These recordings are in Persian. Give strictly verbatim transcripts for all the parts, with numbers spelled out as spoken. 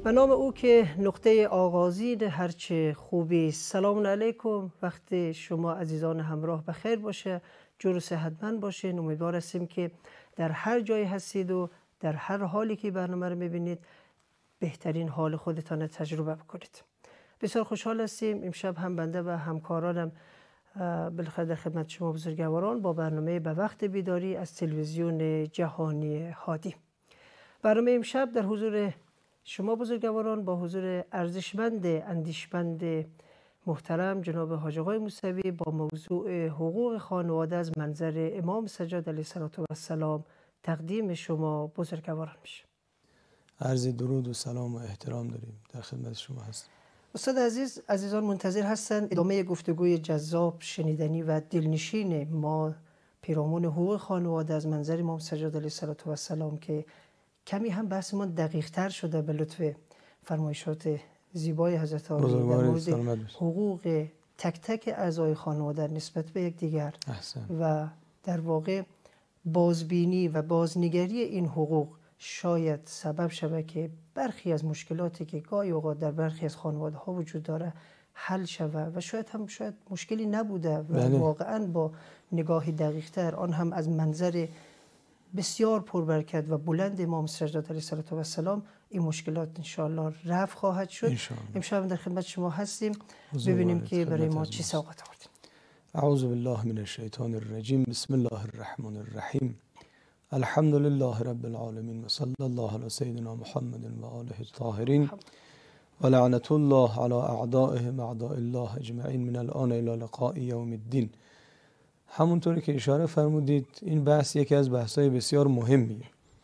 به نام او که نقطه آغازین هرچه خوبی. سلام علیکم، وقت شما عزیزان همراه بخیر باشه، جور و صحتمند باشین. امیدوار هستیم که در هر جایی هستید و در هر حالی که برنامه رو میبینید بهترین حال خودتان تجربه بکنید. بسیار خوشحال هستیم امشب هم بنده و همکارانم بالاخره در خدمت شما بزرگواران با برنامه به وقت بیداری از تلویزیون جهانی هادی. برنامه امشب در حضور شما بزرگواران با حضور ارزشمند اندیشمند محترم جناب حاج آقای موسوی با موضوع حقوق خانواده از منظر امام سجاد علیه السلام تقدیم شما بزرگواران میشه. عرض درود و سلام و احترام داریم، در خدمت شما هستیم. استاد عزیز، عزیزان منتظر هستند ادامه گفتگوی جذاب، شنیدنی و دلنشین ما پیرامون حقوق خانواده از منظر امام سجاد علیه السلام که کمی هم بحث ما دقیق تر شده به لطف فرمایشات زیبای حضرت عالی در مورد حقوق تک تک اعضای خانواده نسبت به یکدیگر و در واقع بازبینی و بازنگری این حقوق شاید سبب شود که برخی از مشکلاتی که گاهی اوقات در برخی از خانواده ها وجود داره حل شود و شاید هم شاید مشکلی نبوده و بله. واقعا با نگاهی دقیق تر آن هم از منظر بسیار پربرکت و بلند امام سجاد علیه السلام این مشکلات انشاءالله رفع خواهد شد. امشب در خدمت شما هستیم، ببینیم که برای ما چی سوقت آوردین. اعوذ بالله من الشیطان الرجیم، بسم الله الرحمن الرحیم، الحمد لله رب العالمین و صلی الله علی سیدنا محمد و آله الطاهرین و لعنت الله علی اعدائهم اعداء الله اجمعین من الان الی لقاء یوم الدین. همونطوری که اشاره فرمودید این بحث یکی از بحث‌های بسیار مهمیه.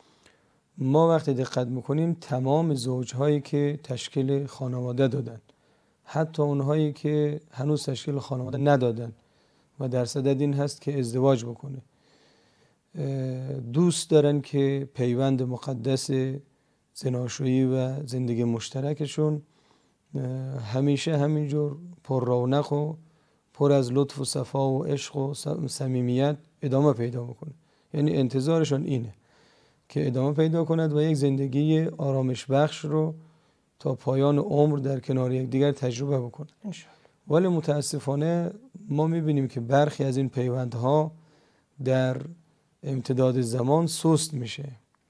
ما وقتی دقت میکنیم تمام زوجهایی که تشکیل خانواده دادن، حتی اونهایی که هنوز تشکیل خانواده ندادن و در صدد این هست که ازدواج بکنه، دوست دارن که پیوند مقدس زناشویی و زندگی مشترکشون همیشه همینجور پر رونق و پر از لطف و صفا و عشق و صمیمیت ادامه پیدا بکنه. یعنی انتظارشون اینه که ادامه پیدا کند و یک زندگی آرامش بخش رو تا پایان عمر در کنار یکدیگر تجربه بکنه. ولی متاسفانه ما میبینیم که برخی از این پیوندها در امتداد زمان سست میشه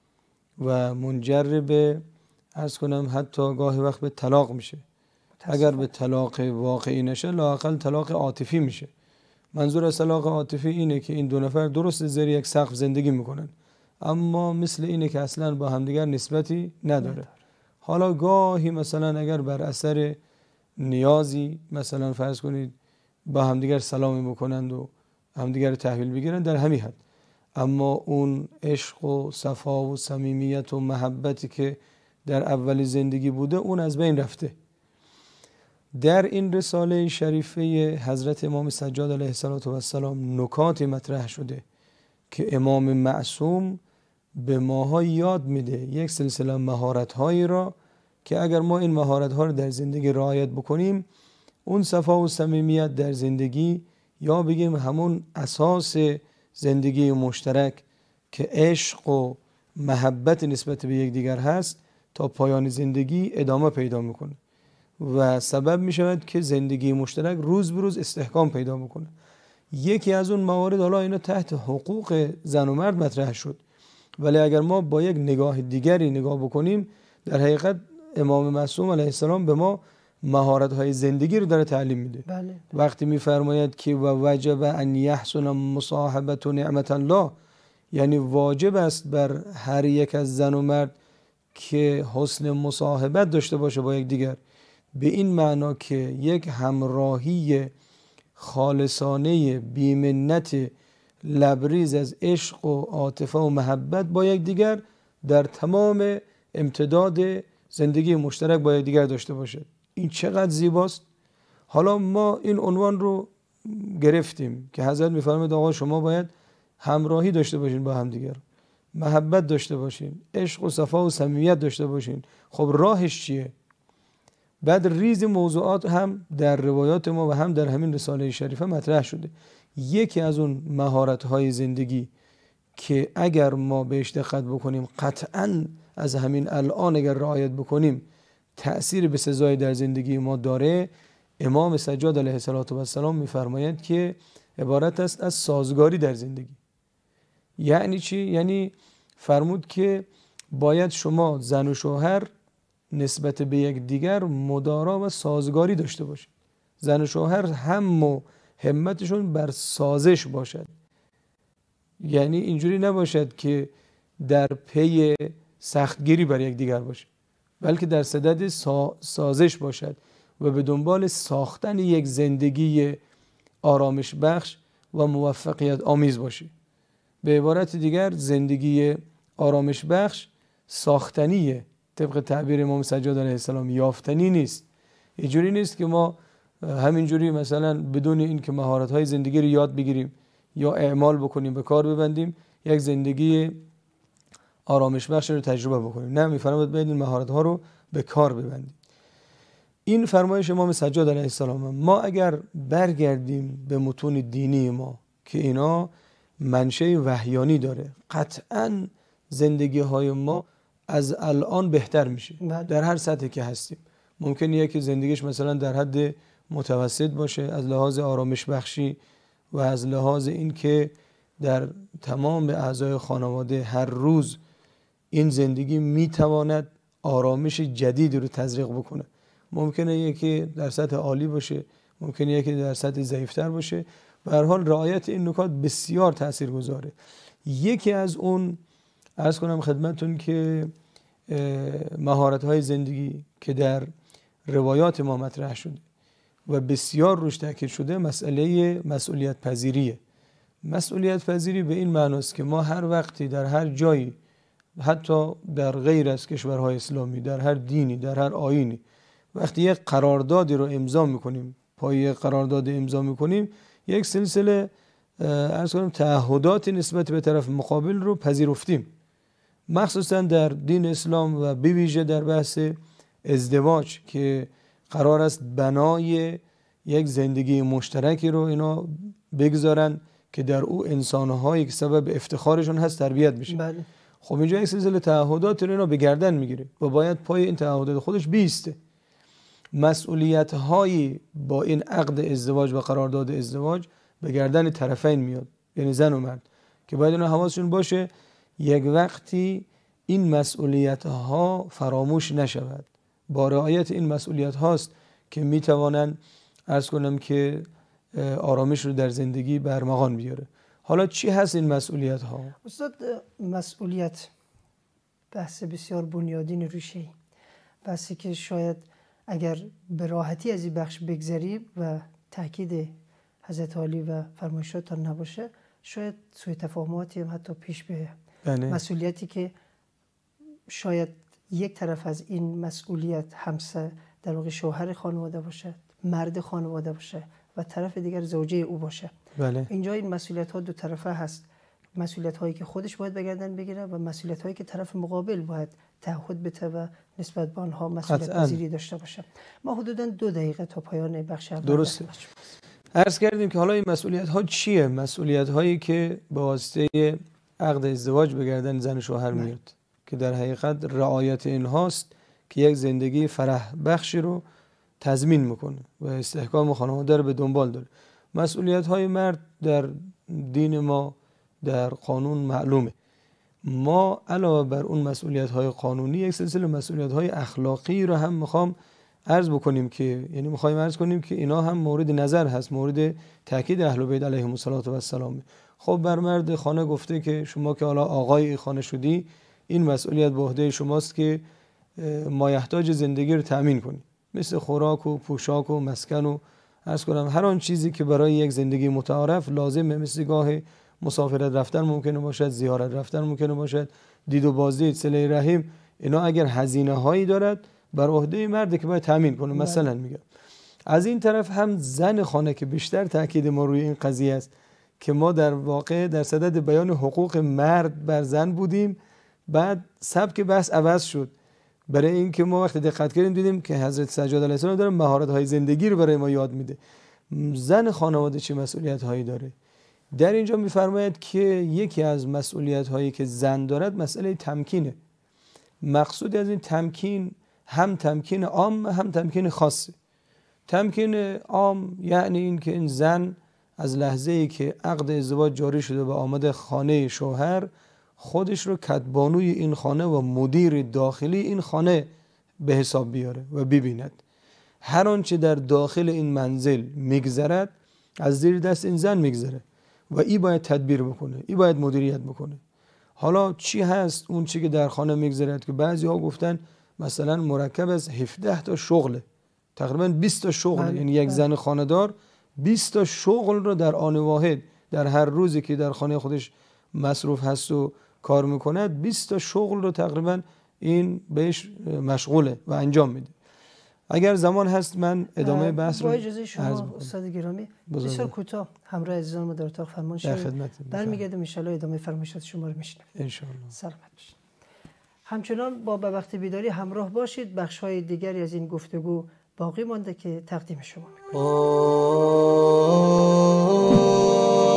و منجر به عرض کنم حتی گاهی وقت به طلاق میشه. اگر به طلاق واقعی نشه لااقل طلاق عاطفی میشه. منظور از طلاق عاطفی اینه که این دو نفر درست زیر یک سقف زندگی میکنن اما مثل اینه که اصلا با همدیگر نسبتی نداره. حالا گاهی مثلا اگر بر اثر نیازی مثلا فرض کنید با همدیگر سلامی بکنند و همدیگر تحویل بگیرن در همین حد، اما اون عشق و صفا و صمیمیت و محبتی که در اول زندگی بوده اون از بین رفته. در این رساله شریفه حضرت امام سجاد علیه السلام نکاتی مطرح شده که امام معصوم به ماها یاد میده یک سلسله مهارت هایی را که اگر ما این مهارت ها رو در زندگی رعایت بکنیم اون صفا و صمیمیت در زندگی یا بگیم همون اساس زندگی مشترک که عشق و محبت نسبت به یکدیگر هست تا پایان زندگی ادامه پیدا میکنه و سبب می شود که زندگی مشترک روز به روز استحکام پیدا بکنه. یکی از اون موارد، حالا اینا تحت حقوق زن و مرد مطرح شد، ولی اگر ما با یک نگاه دیگری نگاه بکنیم در حقیقت امام معصوم علیه السلام به ما مهارت های زندگی رو داره تعلیم میده. بله. وقتی میفرماید که و وجب ان یحسن مصاحبت نعمت الله، یعنی واجب است بر هر یک از زن و مرد که حسن مصاحبت داشته باشه با یک دیگر، به این معنا که یک همراهی خالصانه بی‌منت لبریز از عشق و عاطفه و محبت با یک دیگر در تمام امتداد زندگی مشترک با یک دیگر داشته باشه. این چقدر زیباست. حالا ما این عنوان رو گرفتیم که حضرت میفرماید آقا شما باید همراهی داشته باشین با همدیگر، محبت داشته باشین، عشق و صفا و صمیمیت داشته باشین. خب راهش چیه؟ بعد ریز موضوعات هم در روایات ما و هم در همین رساله شریفه مطرح شده. یکی از اون مهارت‌های زندگی که اگر ما بهش دقت بکنیم قطعاً از همین الان اگر رعایت بکنیم تأثیر به سزای در زندگی ما داره، امام سجاد علیه السلام میفرماید که عبارت است از سازگاری در زندگی. یعنی چی؟ یعنی فرمود که باید شما زن و شوهر نسبت به یک دیگر مدارا و سازگاری داشته باشید. زن و شوهر هم و همتشون بر سازش باشد، یعنی اینجوری نباشد که در پی سختگیری بر یک دیگر باشد، بلکه در صدد سازش باشد و به دنبال ساختن یک زندگی آرامش بخش و موفقیت آمیز باشید. به عبارت دیگر زندگی آرامش بخش ساختنیه، طبق تعبیر امام سجاد علیه السلام، یافتنی نیست. اینجوری نیست که ما همینجوری مثلا بدون این که مهارت‌های زندگی رو یاد بگیریم یا اعمال بکنیم، به کار ببندیم، یک زندگی آرامش بخش رو تجربه بکنیم. نه، می‌فرماید باید این مهارت‌ها رو به کار ببندیم. این فرمایش امام سجاد علیه السلام. ما اگر برگردیم به متون دینی ما که اینا منشأ وحیانی داره، قطعاً زندگی های ما از الان بهتر میشه در هر سطحی که هستیم. ممکنه یکی زندگیش مثلا در حد متوسط باشه از لحاظ آرامش بخشی و از لحاظ این که در تمام اعضای خانواده هر روز این زندگی میتواند آرامش جدید رو تزریق بکنه. ممکنه یکی در سطح عالی باشه، ممکنه یکی در سطح ضعیفتر باشه. به هر حال رعایت این نکات بسیار تاثیرگذاره. یکی از اون عرض کنم خدمتتون که مهارت‌های زندگی که در روایات ما مطرح شده و بسیار روش تاکید شده، مسئله مسئولیت پذیریه. مسئولیت پذیری به این معناست که ما هر وقتی در هر جایی، حتی در غیر از کشورهای اسلامی، در هر دینی، در هر آیینی، وقتی یک قراردادی رو امضا میکنیم، پای قرارداد امضا میکنیم، یک سلسله عرض کنم تعهدات نسبت به طرف مقابل رو پذیرفتیم. مخصوصا در دین اسلام و به ویژه در بحث ازدواج که قرار است بنای یک زندگی مشترکی رو اینا بگذارن که در او انسان‌هایی که سبب افتخارشون هست تربیت بشه. بله. خب اینجا یک سلسله تعهدات رو اینا به گردن میگیره و باید پای این تعهدات خودش بیسته. مسئولیت‌هایی با این عقد ازدواج و قرارداد ازدواج به گردن طرفین میاد، یعنی زن و مرد، که باید اینا حواسشون باشه یک وقتی این مسئولیت‌ها فراموش نشود. با رعایت این مسئولیت هاست که میتوانن عرض کنم که آرامش رو در زندگی برمغان بیاره. حالا چی هست این مسئولیت ها؟ استاد، مسئولیت بحث بسیار بنیادین ریشه‌ای، بحثی که شاید اگر به راحتی از این بخش بگذریم و تاکید حضرت علی و فرمایشاتان نباشه، شاید سوء تفاهماتی هم حتی پیش بیاید. بله. مسئولیتی که شاید یک طرف از این مسئولیت همسر در واقع شوهر خانواده باشه، مرد خانواده باشه و طرف دیگر زوجه او باشه. بله. اینجا این مسئولیت ها دو طرفه هست. مسئولیت هایی که خودش باید به گردن بگیره و مسئولیت هایی که طرف مقابل باید تعهد بده و نسبت به آنها مسئولیت پذیری داشته باشه. ما حدوداً دو دقیقه تا پایان بخش اول درسته عرض کردیم که حالا این مسئولیت ها چیه؟ مسئولیت هایی که به واسطه عقد ازدواج به گردن زن و شوهر میاد که در حقیقت رعایت این هاست که یک زندگی فرح بخشی رو تضمین میکنه و استحکام خانواده رو به دنبال داره. مسئولیت های مرد در دین ما در قانون معلومه. ما علاوه بر اون مسئولیت های قانونی یک سلسله مسئولیت های اخلاقی رو هم میخوام عرض بکنیم که یعنی میخوایم عرض کنیم که اینا هم مورد نظر هست، مورد تاکید اهل بیت علیهم السلام. خب بر مرد خانه گفته که شما که حالا آقای خانه شدی، این مسئولیت به عهده شماست که مایحتاج زندگی رو تأمین کنی، مثل خوراک و پوشاک و مسکن و عرض کنم هر آن چیزی که برای یک زندگی متعارف لازمه، مثل گاه مسافرت رفتن ممکنه باشد، زیارت رفتن ممکنه باشد، دید و بازدید، صله رحم، اینا اگر هزینه هایی دارد بر عهده مرد که باید تأمین کنه. مثلا میگم از این طرف هم زن خانه که بیشتر تاکید ما روی این قضیه است که ما در واقع در صدد بیان حقوق مرد بر زن بودیم، بعد سبک بحث عوض شد برای اینکه ما وقتی دقت کردیم دیدیم که حضرت سجاد علیه السلام داره مهارت های زندگی رو برای ما یاد میده. زن خانواده چه مسئولیت هایی داره؟ در اینجا میفرماید که یکی از مسئولیت هایی که زن دارد مسئله تمکینه. مقصود از این تمکین هم تمکین عام هم تمکین خاصه. تمکین عام یعنی این که این زن از لحظه ای که عقد ازدواج جاری شده و آمده خانه شوهر، خودش رو کدبانوی این خانه و مدیر داخلی این خانه به حساب بیاره و ببیند هر آنچه در داخل این منزل میگذرد از زیر دست این زن میگذره و ای باید تدبیر بکنه، ای باید مدیریت بکنه. حالا چی هست اون چی که در خانه میگذرد که بعضی ها گفتن مثلا مرکب از هفده تا شغله، تقریبا بیست تا شغل، یعنی یک زن خانه‌دار بیست تا شغل رو در آن واحد در هر روزی که در خانه خودش مصروف هست و کار میکند بیست تا شغل رو تقریبا این بهش مشغوله و انجام میده. اگر زمان هست من ادامه بحث رو با اجازه شما استاد گرامی بسیار کوتاه همراه عزیزان ما در اتاق فرمان شوید، برمیگردیم ان شاء الله ادامه فرمایشات شما رو میشنویم ان شاء الله. سلامت باشید. همچنان با به وقت بیداری همراه باشید، بخش‌های دیگری از این گفتگو باقی مانده که تقدیم شما می‌کنم.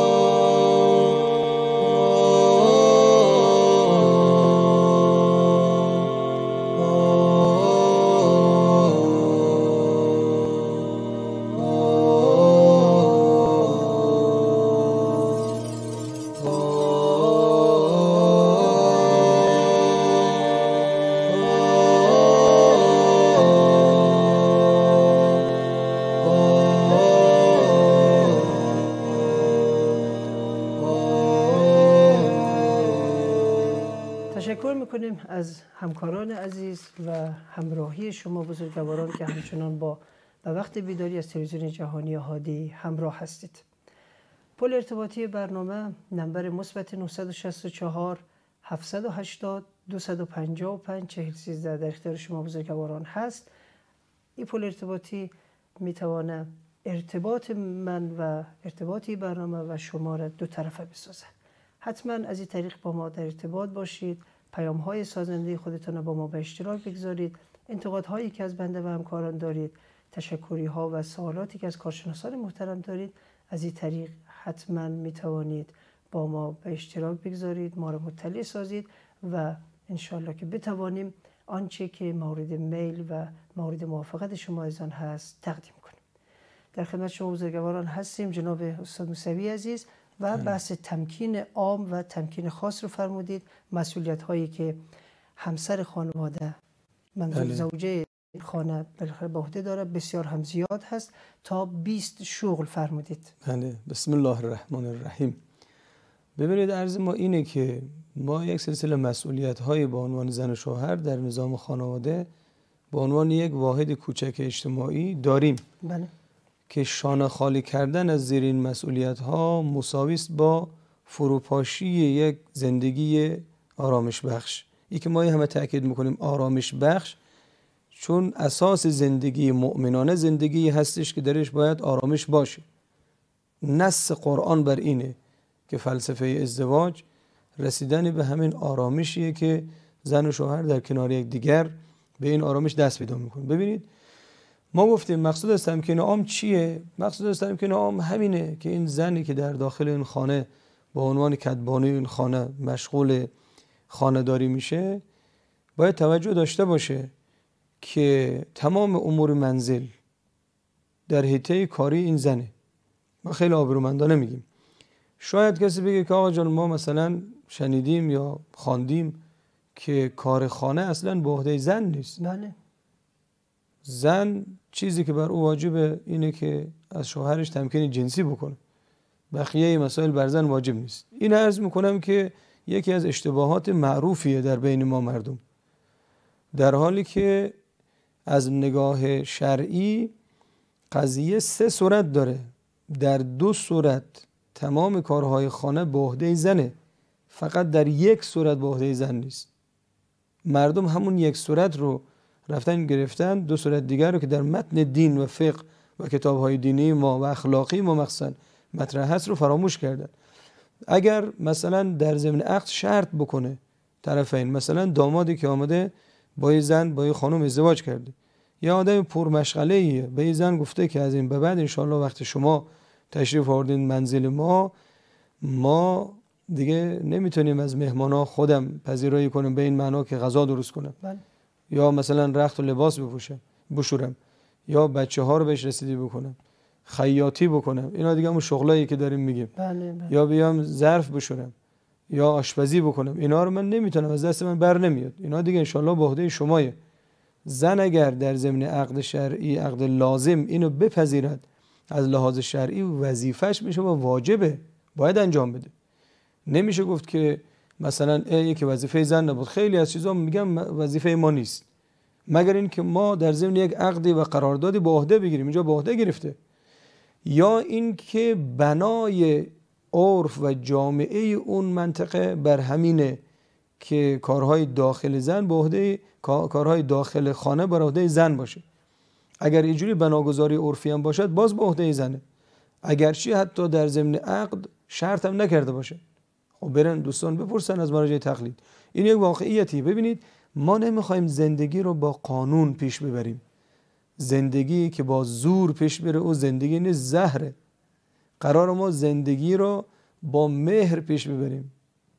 از همکاران عزیز و همراهی شما بزرگواران که همچنان با به وقت بیداری از تلویزیون جهانی هادی همراه هستید. پل ارتباطی برنامه نمبر مثبت نه شش چهار هفت هشت صفر دو پنج پنج چهار یک سه در اختیار شما بزرگواران هست. این پل ارتباطی میتونه ارتباط من و ارتباطی برنامه و شما را دو طرفه بسازه. حتما از این طریق با ما در ارتباط باشید، پیام های سازنده خودتان را با ما به اشتراک بگذارید، انتقاد هایی که از بنده و همکاران دارید، تشکری ها و سوالاتی که از کارشناسان محترم دارید، از این طریق حتما می توانید با ما به اشتراک بگذارید، ما را مطلع سازید و انشالله که بتوانیم آنچه که مورد میل و مورد موافقت شما ازان هست تقدیم کنیم. در خدمت شما بزرگواران هستیم جناب استاد موسوی عزیز و بحث تمکین عام و تمکین خاص رو فرمودید. مسئولیت هایی که همسر خانواده منظور زوجه خانه بالاخره به عهده داره بسیار هم زیاد هست، تا بیست شغل فرمودید. بله. بسم الله الرحمن الرحیم. ببینید عرض ما اینه که ما یک سلسله مسئولیت های به عنوان زن و شوهر در نظام خانواده به عنوان یک واحد کوچک اجتماعی داریم. بله. که شانه خالی کردن از زیر این مسئولیت ها مساوی است با فروپاشی یک زندگی آرامش بخش. ای که ما همه تاکید میکنیم آرامش بخش، چون اساس زندگی مؤمنانه زندگی هستش که درش باید آرامش باشه. نص قرآن بر اینه که فلسفه ازدواج رسیدن به همین آرامشیه که زن و شوهر در کنار یک دیگر به این آرامش دست پیدا میکنه. ببینید ما گفتیم مقصود از تمکین عام چیه؟ مقصود از تمکین عام همینه که این زنی که در داخل این خانه با عنوان کدبانوی این خانه مشغول خانه‌داری میشه باید توجه داشته باشه که تمام امور منزل در حیطه کاری این زنه. ما خیلی آبرومندانه میگیم. شاید کسی بگه که آقا جان ما مثلا شنیدیم یا خواندیم که کار خانه اصلا به عهده زن نیست. بله. زن چیزی که بر او واجبه اینه که از شوهرش تمکین جنسی بکنه، بقیه مسائل بر زن واجب نیست. این عرض میکنم که یکی از اشتباهات معروفیه در بین ما مردم، در حالی که از نگاه شرعی قضیه سه صورت داره. در دو صورت تمام کارهای خانه به عهده زنه، فقط در یک صورت به عهده زن نیست. مردم همون یک صورت رو رفتن گرفتن، دو صورت دیگر رو که در متن دین و فقه و کتاب‌های دینی ما و اخلاقی ما مخصوصاً مطرح هست رو فراموش کردن. اگر مثلا در ضمن عقد شرط بکنه طرفین، مثلا دامادی که آمده با یه زن با یه خانم ازدواج کرده، یا آدم پرمشغله‌ایه به یه زن گفته که از این به بعد انشالله وقتی شما تشریف آوردین منزل ما ما دیگه نمیتونیم از مهمانا خودم پذیرایی کنم به این معنا که غذا درست کنم. بله. یا مثلا رخت و لباس بپوشم بشورم، یا بچه ها رو بهش رسیدگی بکنم، خیاطی بکنم، اینا دیگه همون شغلایی که داریم میگیم. بله بله. یا بیام ظرف بشورم یا آشپزی بکنم، اینا رو من نمیتونم، از دست من بر نمیاد. اینا دیگه انشالله به عهده شمایه. زن اگر در ضمن عقد شرعی، عقد لازم، اینو بپذیرد از لحاظ شرعی وظیفش میشه و واجبه، باید انجام بده. نمیشه گفت که مثلا یکی وظیفه زن نبود. خیلی از چیزا میگم وظیفه ما نیست، مگر اینکه ما در ضمن یک عقدی و قراردادی به عهده بگیریم. اینجا به عهده گرفته. یا اینکه بنای عرف و جامعه اون منطقه بر همینه که کارهای داخل زن به عهده کارهای داخل خانه بر عهده زن باشه. اگر اینجوری بناگذاری عرفی هم باشد باز به عهده زنه، اگرچه حتی در ضمن عقد شرط هم نکرده باشه. خب برن دوستان بپرسن از مراجع تقلید. این یک واقعیتی. ببینید ما نمیخوایم زندگی رو با قانون پیش ببریم. زندگی که با زور پیش بره او زندگی نیست، زهره. قرار ما زندگی رو با مهر پیش ببریم،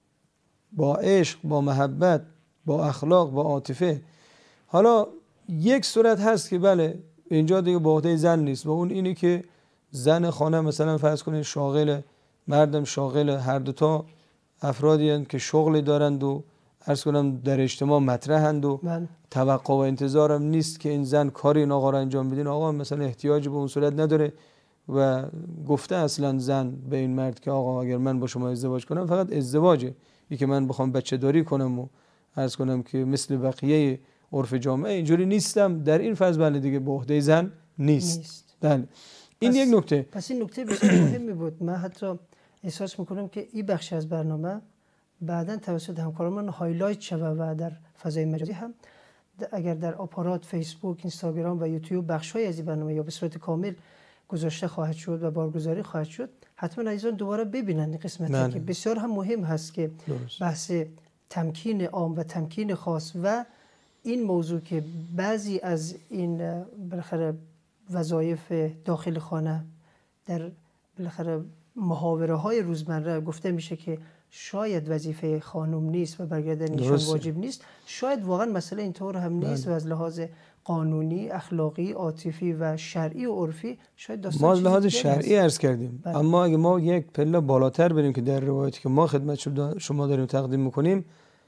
با عشق، با محبت، با اخلاق، با عاطفه. حالا یک صورت هست که بله اینجا دیگه به عهده زن نیست و اون اینی که زن خانه مثلا فرض کنید شاغل، مردم شاغل، هر دوتا افرادی هستند که شغلی دارند و عرض کنم در اجتماع مطرحند و من. توقع و انتظارم نیست که این زن کاری این آقا را انجام بدین. آقا مثلا احتیاج به اون صورت نداره و گفته اصلا زن به این مرد که آقا اگر من با شما ازدواج کنم فقط ازدواجه، این که من بخوام بچه داری کنم و عرض کنم که مثل بقیه عرف جامعه اینجوری نیستم، در این فاز بله دیگه به عهده زن نیست, نیست. بله. این پس، یک نکته. پس این نکته بسیار مهمی بود. من حتی احساس میکنم که این بخش از برنامه بعداً توسط همکاران هایلایت شود و در فضای مجازی هم اگر در آپارات فیسبوک، اینستاگرام و یوتیوب بخش‌های از این برنامه یا به صورت کامل گذاشته خواهد شد و بارگذاری خواهد شد، حتما عزیزان دوباره ببینن این قسمتی که بسیار هم مهم هست که درست. بحث تمکین عام و تمکین خاص و این موضوع که بعضی از این بالاخره وظایف داخل خانه در بالاخره محاوره های روزمره گفته میشه که شاید وظیفه خانم نیست و برگردنشون واجب نیست. شاید واقعا مسئله اینطور هم نیست بله. و از لحاظ قانونی، اخلاقی، عاطفی و شرعی و عرفی شاید داستان ما از لحاظ شرعی عرض کردیم بله. اما اگه ما یک پله بالاتر بریم که در روایتی که ما خدمت شما داریم تقدیم میکنیم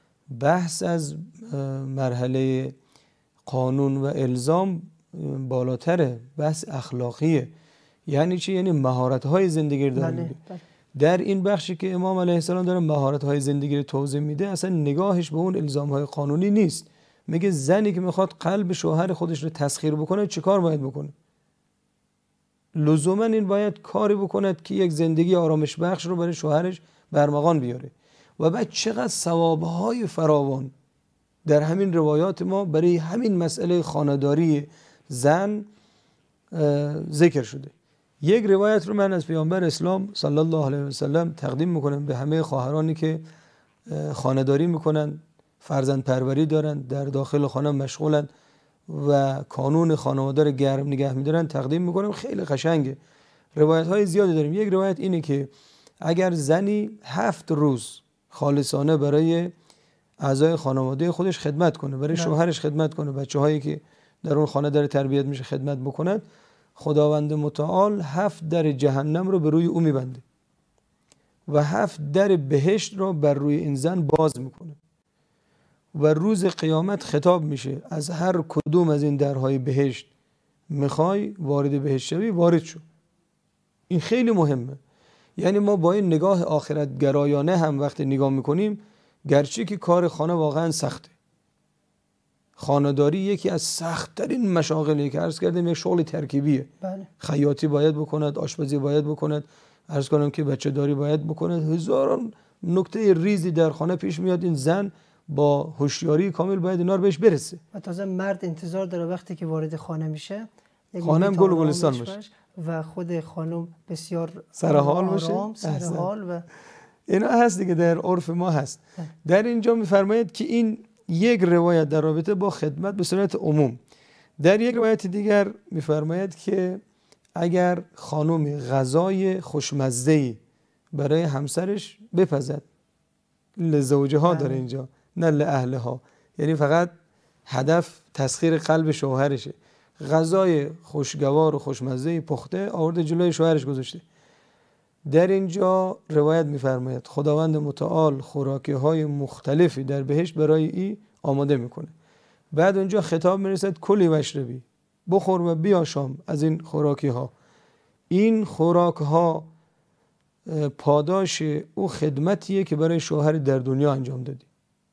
بحث از مرحله قانون و الزام بالاتره، بحث اخلاقیه. یعنی چی؟ یعنی مهارت‌های زندگی رو داره میگه. در این بخشی که امام علیه السلام داره مهارت‌های زندگی رو توضیح میده اصلا نگاهش به اون الزام‌های قانونی نیست. میگه زنی که میخواد قلب شوهر خودش رو تسخیر بکنه چیکار باید بکنه؟ لزوما این باید کاری بکند که یک زندگی آرامش بخش رو برای شوهرش برمغان بیاره. و بعد چقدر ثواب‌های فراوان در همین روایات ما برای همین مسئله خانه‌داری زن ذکر شده. یک روایت رو من از پیامبر اسلام صلی الله علیه و سلم تقدیم میکنم به همه خواهرانی که خانه‌داری میکنن، فرزند پروری دارن، در داخل خانه مشغولن و کانون خانواده رو گرم نگه میدارن، تقدیم میکنم. خیلی قشنگه. روایت های زیادی داریم. یک روایت اینه که اگر زنی هفت روز خالصانه برای اعضای خانواده خودش خدمت کنه، برای نه. شوهرش خدمت کنه، بچه هایی که در اون خانه داره تربیت میشه خدمت بکنند، خداوند متعال هفت در جهنم رو به روی او میبنده و هفت در بهشت رو بر روی این زن باز میکنه و روز قیامت خطاب میشه از هر کدوم از این درهای بهشت میخوای وارد بهشت شوی وارد شو. این خیلی مهمه. یعنی ما با این نگاه آخرت گرایانه هم وقتی نگاه میکنیم، گرچه که کار خانه واقعا سخته، خانه‌داری یکی از سخت‌ترین مشاغلی که عرض کردیم یک شغل ترکیبیه. بله. خیاطی باید بکند، آشپزی باید بکند، عرض کنم که بچه داری باید بکند، هزاران نکته ریزی در خانه پیش میاد. این زن با هوشیاری کامل باید اینا رو بهش برسه. و تازه مرد انتظار داره وقتی که وارد خانه میشه خانم گل و گلستان باشه و خود خانم بسیار سرحال باشه، سرحال و اینا هست دیگه، در عرف ما هست. در اینجا میفرماید که این یک روایت در رابطه با خدمت به صورت عموم. در یک روایت دیگر میفرماید که اگر خانم غذای خوشمزه‌ای برای همسرش بپزد، لزوجها داره اینجا نه لأهلها، یعنی فقط هدف تسخیر قلب شوهرشه، غذای خوشگوار و خوشمزه پخته آورده جلوی شوهرش گذاشته. در اینجا روایت می‌فرماید خداوند متعال خوراکی های مختلفی در بهشت برای ای آماده میکنه. بعد اونجا خطاب میرسد کلی و اشربی، بخور و بیاشام از این خوراکی ها. این خوراک ها پاداش او خدمتیه که برای شوهر در دنیا انجام دادی.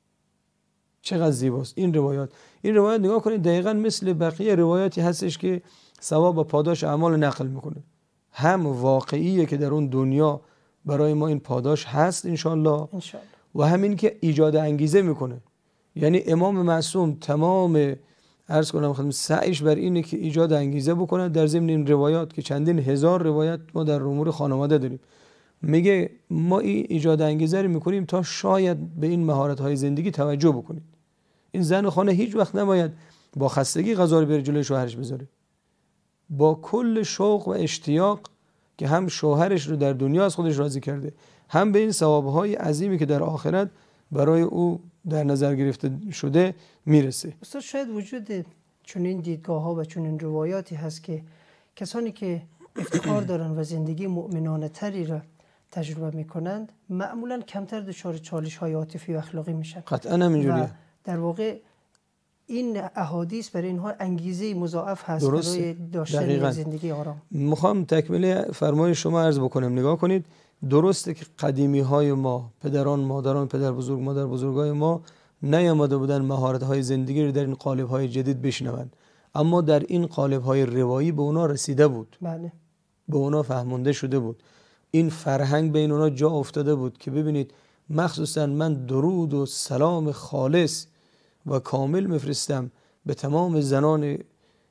چقدر زیباست این روایات. این روایات نگاه کنید دقیقاً مثل بقیه روایاتی هستش که ثواب و پاداش اعمال نقل میکنه. هم واقعیه که در اون دنیا برای ما این پاداش هست انشالله، انشالله. و همین که ایجاد انگیزه میکنه. یعنی امام معصوم تمام عرض کنم خدمت سعیش بر اینه که ایجاد انگیزه بکنه. در ضمن این روایات که چندین هزار روایت ما در امور خانواده داریم، میگه ما این ایجاد انگیزه رو میکنیم تا شاید به این مهارت‌های زندگی توجه بکنید. این زن خانه هیچ وقت نباید با خستگی غذا رو بر جلوی شوهرش بذاره، با کل شوق و اشتیاق که هم شوهرش رو در دنیا از خودش راضی کرده، هم به این ثواب‌های عظیمی که در آخرت برای او در نظر گرفته شده میرسه. استاد شاید وجود چنین دیدگاه‌ها و چنین روایاتی هست که کسانی که افتخار دارن و زندگی مؤمنانه تری را تجربه میکنند معمولا کمتر دچار چالش‌های عاطفی و اخلاقی میشن. قطعاً همینجوریه. و در واقع این احادیث برای اینها انگیزه مضاعف هست برای داشتن زندگی آرام. میخوام تکمیل فرمای شما عرض بکنم. نگاه کنید، درسته که قدیمی های ما، پدران، مادران، پدر بزرگ، مادر بزرگای ما نیامده بودن مهارت های زندگی رو در این قالب های جدید بشنون، اما در این قالب های روایی به اونا رسیده بود. بله. به اونا فهمونده شده بود. این فرهنگ بین اونا جا افتاده بود که ببینید مخصوصا من درود و سلام خالص و کامل میفرستم به تمام زنان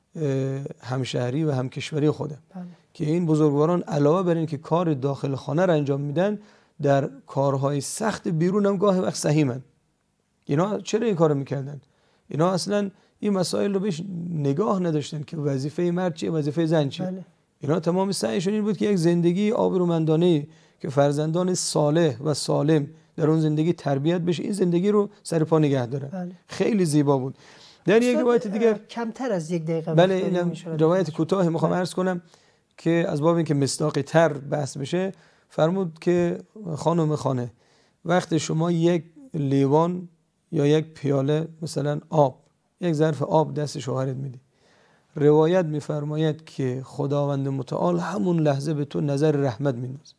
همشهری و همکشوری خودم. بله. که این بزرگواران علاوه بر این که کار داخل خانه را انجام میدن، در کارهای سخت بیرون هم گاه وقت سهیمن. اینا چرا این کارو میکردن؟ اینا اصلا این مسائل رو بهش نگاه نداشتن که وظیفه مرد چیه، وظیفه زن چیه. بله. اینا تمام سعیشون این بود که یک زندگی آبرومندانه که فرزندان صالح و سالم در اون زندگی تربیت بشه، این زندگی رو سر پا نگه دارن. بله. خیلی زیبا بود. در یک روایت دیگر کمتر از یک دقیقه، بله اینم روایت کوتاه میخوام عرض کنم که از باب اینکه مصداق تر بحث بشه، فرمود که خانم خانه وقتی شما یک لیوان یا یک پیاله مثلا آب، یک ظرف آب دست شوهرت میدی، روایت میفرماید که خداوند متعال همون لحظه به تو نظر رحمت میندازه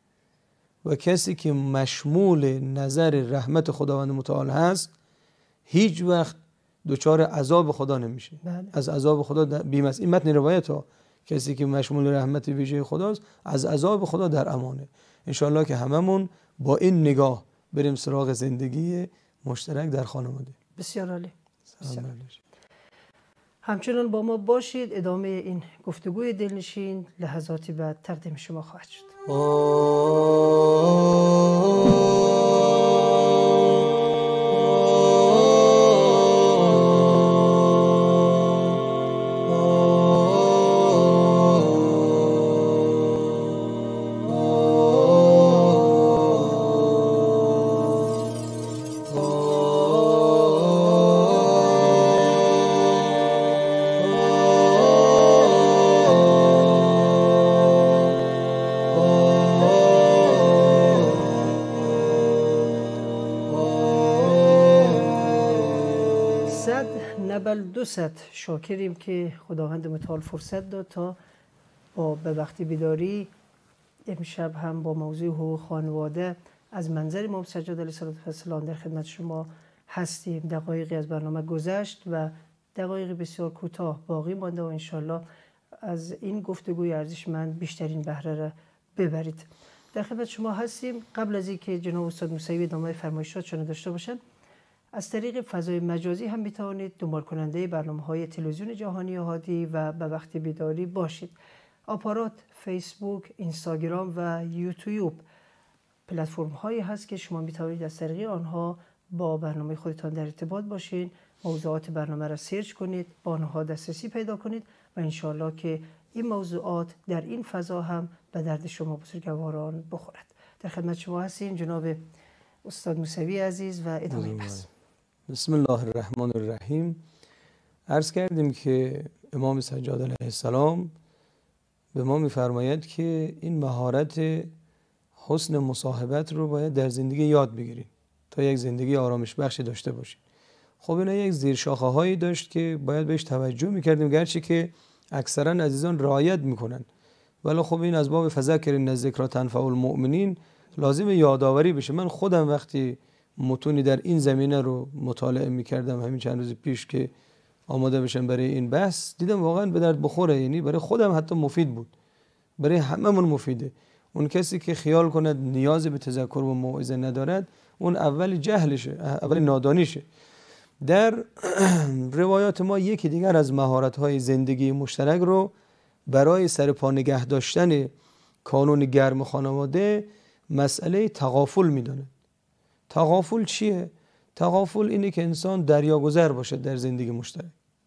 و کسی که مشمول نظر رحمت خداوند متعال هست هیچ وقت دچار عذاب خدا نمیشه. بله. از عذاب خدا بیم است. این متن روایت ها، کسی که مشمول رحمت ویژه خداست از عذاب خدا در امانه. انشالله که هممون با این نگاه بریم سراغ زندگی مشترک در خانواده. بسیار عالی. همچنان با ما باشید، ادامه این گفتگوی دلنشین لحظاتی بعد تقدیم شما خواهد شد. دوست شاکریم که خداوند متعال فرصت داد تا با به وقتی بیداری امشب هم با موضوع حقوق خانواده از منظر امام سجاد علیه السلام در خدمت شما هستیم. دقایقی از برنامه گذشت و دقایق بسیار کوتاه باقی مانده و انشالله از این گفتگوی ارزشمند بیشترین بهره را ببرید. در خدمت شما هستیم. قبل از اینکه جناب استاد موسوی ادامه فرمایشاتشون داشته باشن، از طریق فضای مجازی هم میتوانید دنبال کننده برنامه‌های تلویزیون جهانی احادی و به وقت بیداری باشید. آپارات، فیسبوک، اینستاگرام و یوتیوب پلتفرم هایی هست که شما میتوانید از طریق آنها با برنامه خودتان در ارتباط باشین، موضوعات برنامه را سرچ کنید، با آنها دسترسی پیدا کنید و انشالله که این موضوعات در این فضا هم به درد شما بزرگواران بخورد. در خدمت شما هستیم جناب استاد موسوی عزیز و ادامه بحث. بسم الله الرحمن الرحیم. عرض کردیم که امام سجاد علیه السلام به ما میفرماید که این مهارت حسن مصاحبت رو باید در زندگی یاد بگیرید تا یک زندگی آرامش بخشی داشته باشید. خب اینا یک زیرشاخه هایی داشت که باید بهش توجه میکردیم، گرچه که اکثرا عزیزان رعایت میکنن، ولی خب این از باب فذکر ان الذکری تنفع المؤمنین لازم یادآوری بشه. من خودم وقتی متونی در این زمینه رو مطالعه میکردم همین چند روز پیش که آماده بشم برای این بحث، دیدم واقعا به درد بخوره، یعنی برای خودم حتی مفید بود، برای هممون مفیده. اون کسی که خیال کند نیاز به تذکر و موعظه ندارد، اون اول جهلشه، اول نادانیشه. در روایات ما یکی دیگر از مهارت‌های زندگی مشترک رو برای سرپا نگه داشتن کانون گرم خانواده مسئله تغافل میدونه. تغافل چیه؟ تغافل اینه که انسان دریاگذر باشد در زندگی مشترک،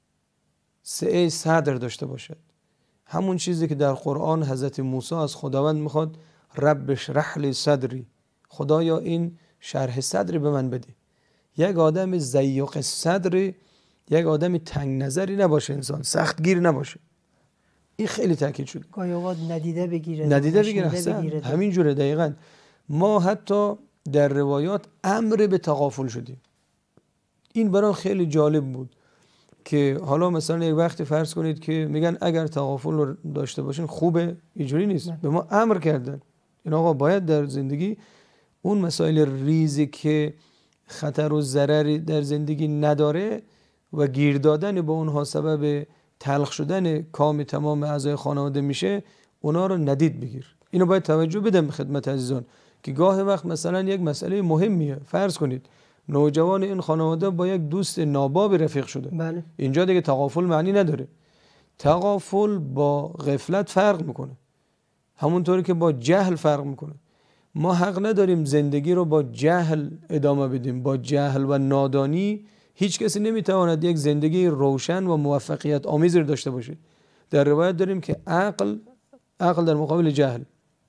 سعه صدر داشته باشد. همون چیزی که در قرآن حضرت موسی از خداوند میخواد، رب اشرح لی صدری، خدایا این شرح صدری به من بده. یک آدم ضیق صدری، یک آدم تنگ نظری نباشه، انسان سخت گیر نباشه. این خیلی تاکید شد. گاهی اوقات ندیده بگیره، ندیده بگیره. همین جوره دقیقاً. ما حتی در روایات امر به تغافل شدیم. این برام خیلی جالب بود که حالا مثلا یک وقتی فرض کنید که میگن اگر تغافل رو داشته باشین خوبه، اینجوری نیست. به ما امر کردن این آقا باید در زندگی اون مسائل ریزی که خطر و ضرری در زندگی نداره و گیر دادن به اونها سبب تلخ شدن کام تمام اعضای خانواده میشه، اونا رو ندید بگیر. اینو باید توجه بدم خدمت عزیزان که گاه وقت مثلا یک مسئله مهمیه، فرض کنید نوجوان این خانواده با یک دوست ناباب رفیق شده. بله. اینجا دیگه تغافل معنی نداره. تغافل با غفلت فرق میکنه، همونطوری که با جهل فرق میکنه. ما حق نداریم زندگی رو با جهل ادامه بدیم. با جهل و نادانی هیچ کسی نمیتواند یک زندگی روشن و موفقیت آمیز رو داشته باشه. در روایت داریم که عقل عقل در مقابل جهل،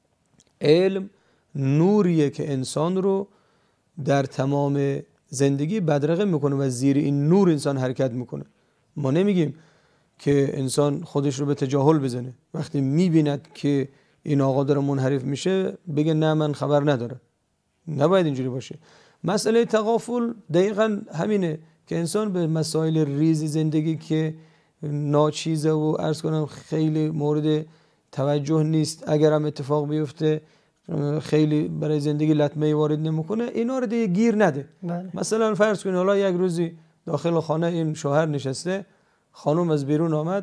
علم نوریه که انسان رو در تمام زندگی بدرقه میکنه و زیر این نور انسان حرکت میکنه. ما نمیگیم که انسان خودش رو به تجاهل بزنه، وقتی میبیند که این آقا داره منحرف میشه بگه نه من خبر ندارم. نباید اینجوری باشه. مسئله تغافل دقیقاً همینه که انسان به مسائل ریزی زندگی که ناچیزه و عرض کنم خیلی مورد توجه نیست، اگر هم اتفاق بیفته خیلی برای زندگی لطمه وارد نمیکنه، اینا رو دیگه گیر نده. بله. مثلا فرض کنید حالا یک روزی داخل خانه این شوهر نشسته، خانم از بیرون آمد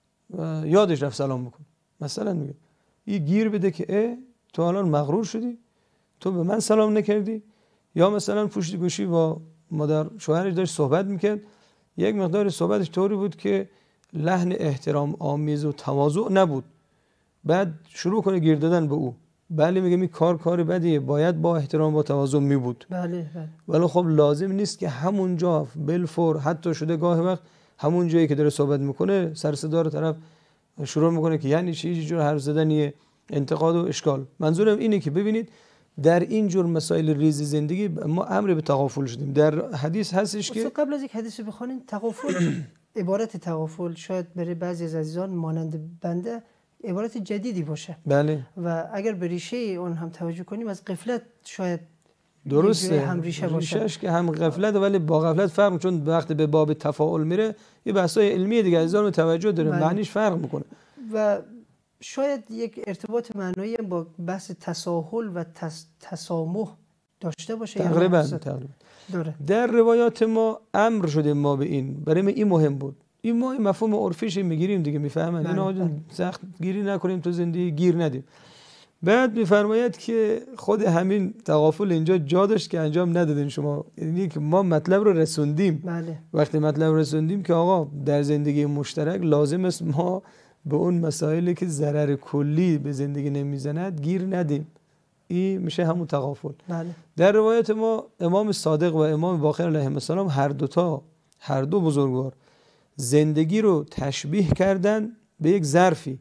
و یادش رفت سلام میکنه، مثلا میگه این گیر بده که اه تو الان مغرور شدی، تو به من سلام نکردی. یا مثلا پشت گوشی با مادر شوهرش داشت صحبت میکرد، یک مقدار صحبتش طوری بود که لحن احترام آمیز و تواضع نبود، بعد شروع کنه گیر دادن به او. بله میگم این کار کار بدیه، باید با احترام با تواضع می بود. بله بله. ولی خب لازم نیست که همونجا بالفور، حتی شده گاه وقت همون جایی که داره صحبت میکنه سر صدا رو طرف شروع میکنه که یعنی چی جور حرف زدنیه، انتقاد و اشکال. منظورم اینه که ببینید در این جور مسائل ریزی زندگی ما امر به تغافل شدیم. در حدیث هستش که قبل از یک حدیث بخونین، تغافل عبارت تغافل شاید برای بعضی از عزیزان مانند بنده عبارت جدیدی باشه. بله. و اگر به ریشه اون هم توجه کنیم از غفلت شاید درسته، هم ریشه باشه. ریشهش که هم غفلت ولی با غفلت فرق، چون وقتی به باب تفاعل میره یه بحثای علمی دیگه عزیزان توجه داره، معنیش فرق میکنه و شاید یک ارتباط معنایی با بحث تساهل و تس... تسامح داشته باشه. تقریبا تقریبا داره. در روایات ما امر شده ما به این، برای ما این مهم بود. این ما این مفهوم عرفیش میگیریم دیگه، میفهمن اینا سخت گیری نکنیم تو زندگی گیر ندیم. بعد میفرماید که خود همین تغافل اینجا جا داشت که انجام ندادین شما، یعنی که ما مطلب رو رسوندیم. بله. وقتی مطلب رو رسوندیم که آقا در زندگی مشترک لازم است ما به اون مسائلی که ضرر کلی به زندگی نمیزند گیر ندیم. این میشه همون تغافل. بله. در روایت ما امام صادق و امام باقر علیهم السلام هر دوتا هر دو بزرگوار زندگی رو تشبیه کردن به یک ظرفی،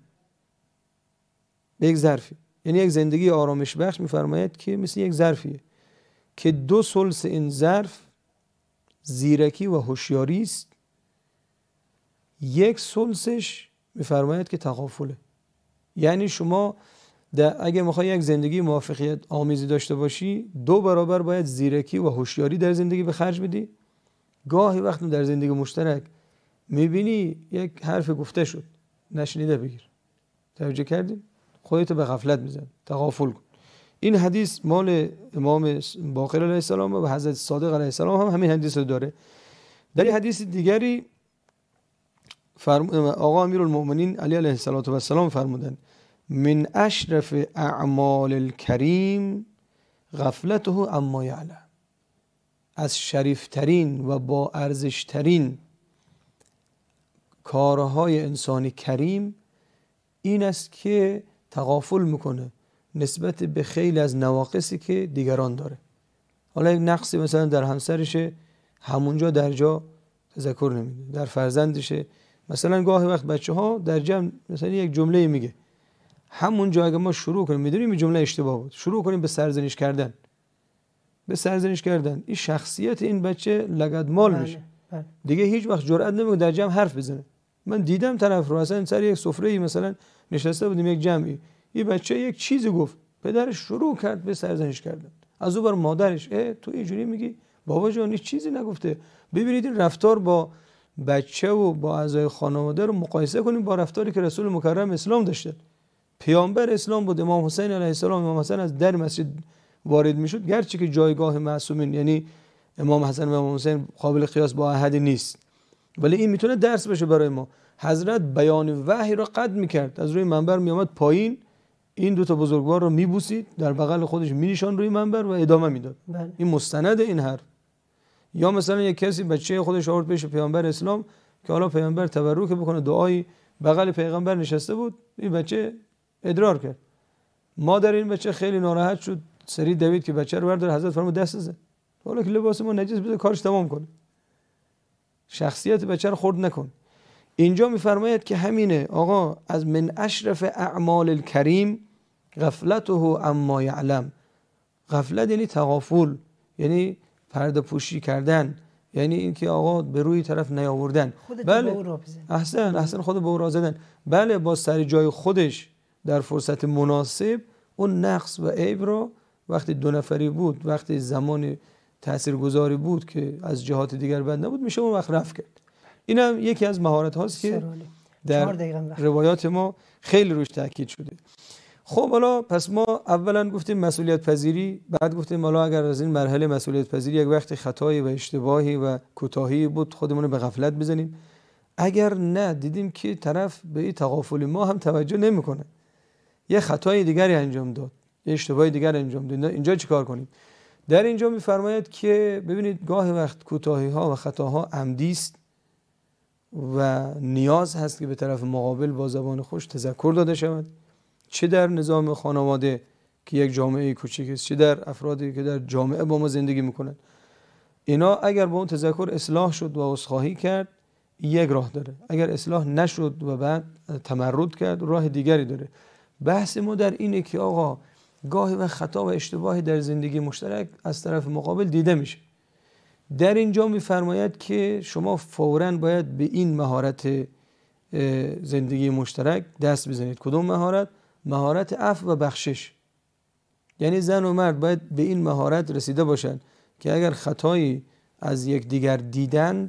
به یک ظرفی یعنی یک زندگی آرامش بخش میفرماید که مثل یک ظرفیه که دو ثلث این ظرف زیرکی و هوشیاری است یک سلسش میفرماید که تغافله. یعنی شما اگه میخوای یک زندگی موفقیت آمیزی داشته باشی، دو برابر باید زیرکی و هوشیاری در زندگی به خرج بدی. گاهی وقتی در زندگی مشترک میبینی یک حرف گفته شد نشنیده بگیر، توجه کردی؟ خودتو به غفلت میزن، تغافل کن. این حدیث مال امام باقر علیه السلام و حضرت صادق علیه السلام هم همین حدیث رو داره. در این حدیث دیگری فرم... آقا امیرالمؤمنین علی علیه السلام فرمودن من اشرف اعمال الکریم غفلته عما یعلم. از شریفترین و با ارزشترین کارهای انسانی کریم این است که تغافل میکنه نسبت به خیلی از نواقصی که دیگران داره. حالا یک نقصی مثلا در همسرشه، همونجا در جا تذکر نمیده، در فرزندشه. مثلا گاهی وقت بچه ها در جمع مثلا یک جمله میگه، همونجا اگه ما شروع کنیم، میدونیم این جمله اشتباه بود، شروع کنیم به سرزنش کردن به سرزنش کردن این شخصیت این بچه لگدمال میشه. دیگه هیچ وقت جرئت نمیکنه در جمع حرف بزنه. من دیدم طرف رو اصلا سر یک سفره مثلا نشسته بودیم یک جمعی، این بچه یک چیزی گفت، پدرش شروع کرد به سرزنش کردن، از اون بر مادرش اه تو اینجوری میگی، بابا جان هیچ چیزی نگفته. ببینید این رفتار با بچه و با اعضای خانواده رو مقایسه کنیم با رفتاری که رسول مکرم اسلام داشته. پیامبر اسلام بود، امام حسین علیه السلام، امام حسین از در مسجد وارد میشد، گرچه که جایگاه معصومین یعنی امام حسن و امام حسین قابل قیاس با احد نیست، ولی این میتونه درس بشه برای ما. حضرت بیان وحی را قطع میکرد، از روی منبر میامد پایین، این دو تا بزرگوار رو میبوسید، در بغل خودش مینشان روی منبر و ادامه میداد. این مستند این حرف. یا مثلا یک کسی بچه خودش آورد پیش پیامبر اسلام که حالا پیامبر تبرک بکنه، دعایی بغل پیغمبر نشسته بود، این بچه ادرار کرد. مادر این بچه خیلی ناراحت شد، سری دوید که بچه رو برداره، حضرت فرمود دست بزن، حالا که لباس ما نجس بده کارش تمام کنه، شخصیت بچه رو خرد نکن. اینجا میفرماید که همینه آقا، از من اشرف اعمال الکریم غفلته عما یعلم. غفلت یعنی تغافل، یعنی پرده پوشی کردن، یعنی اینکه آقا به روی طرف نیاوردن. بله احسن احسن خود به او را زدن. بله با سر جای خودش در فرصت مناسب اون نقص و عیب رو وقتی دو نفری بود، وقتی زمان تاثیرگذاری بود که از جهات دیگر بد نبود، میشه اون وقت رفع کرد. این هم یکی از مهارت هاست که در روایات ما خیلی روش تاکید شده. خب حالا پس ما اولا گفتیم مسئولیت پذیری، بعد گفتیم حالا اگر از این مرحله مسئولیت پذیری یک وقتی خطایی و اشتباهی و کوتاهی بود خودمون به غفلت بزنیم. اگر نه دیدیم که طرف به این تغافل ما هم توجه نمیکنه، یه خطای دیگری انجام داد، یه اشتباهی دیگر انجام داد، اینجا چیکار کنیم؟ در اینجا میفرماید که ببینید گاهی وقت کوتاهی ها و خطاها عمدی است و نیاز هست که به طرف مقابل با زبان خوش تذکر داده شود، چه در نظام خانواده که یک جامعه کوچیک است، چه در افرادی که در جامعه با ما زندگی میکنن. اینا اگر با اون تذکر اصلاح شد و عذرخواهی کرد یک راه داره، اگر اصلاح نشد و بعد تمرد کرد راه دیگری داره. بحث ما در اینه که آقا گاهی و خطا و اشتباهی در زندگی مشترک از طرف مقابل دیده میشه. در اینجا میفرماید که شما فوراً باید به این مهارت زندگی مشترک دست بزنید. کدوم مهارت؟ مهارت عفو و بخشش. یعنی زن و مرد باید به این مهارت رسیده باشند که اگر خطایی از یک دیگر دیدن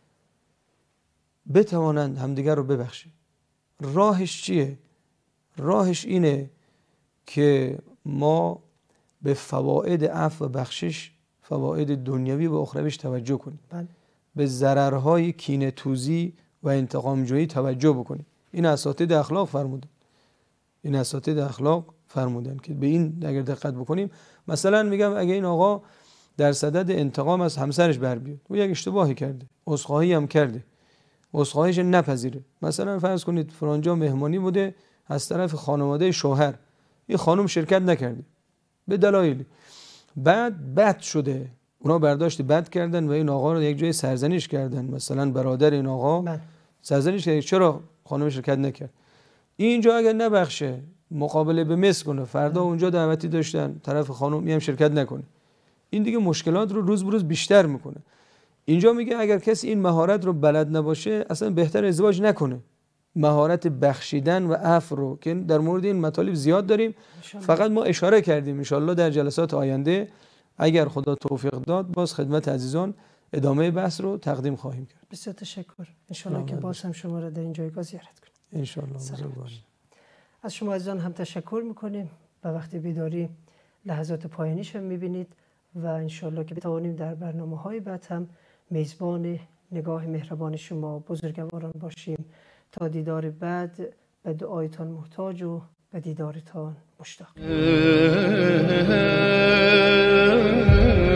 بتوانند همدیگر رو ببخشید. راهش چیه؟ راهش اینه که ما به فواید عفو و بخشش، فواید دنیوی و اخرویش توجه کنیم. بله. به ضررهای کینه توزی و انتقام جویی توجه بکنیم. این اساتید اخلاق فرمودن. این اساتید اخلاق فرمودن که به این اگر دقت بکنیم، مثلا میگم اگه این آقا در صدد انتقام از همسرش بر بیاد، او یک اشتباهی کرده، عذرخواهی هم کرده، عذرخواهیش نپذیره. مثلا فرض کنید فلانجا مهمانی بوده از طرف خانواده شوهر، این خانم شرکت نکرده به دلایلی، بعد بد شده، اونا برداشت بد کردن و این آقا رو یک جای سرزنش کردن، مثلا برادر این آقا من. سرزنش کرد چرا خانم شرکت نکرد. اینجا اگر نبخشه، مقابله به مثل کنه، فردا اونجا دعوتی داشتن طرف خانم میام شرکت نکنه، این دیگه مشکلات رو روز به روز بیشتر میکنه. اینجا میگه اگر کسی این مهارت رو بلد نباشه اصلا بهتر ازدواج نکنه. مهارت بخشیدن و عفو رو که در مورد این مطالب زیاد داریم، فقط ما اشاره کردیم. انشالله در جلسات آینده اگر خدا توفیق داد باز خدمت عزیزان ادامه بحث رو تقدیم خواهیم کرد. بسیار تشکر. انشالله که باز هم شما را در این جایگاه زیارت کنیم. انشالله. بزرگوار. از شما عزیزان هم تشکر میکنیم. به وقت بیداری لحظات پایانیش هم میبینید و انشالله که بتوانیم در برنامه های بعد هم میزبان نگاه مهربان شما بزرگواران باشیم. تا دیدار بعد به دعایتان محتاج و به دیدارتان مشتاق.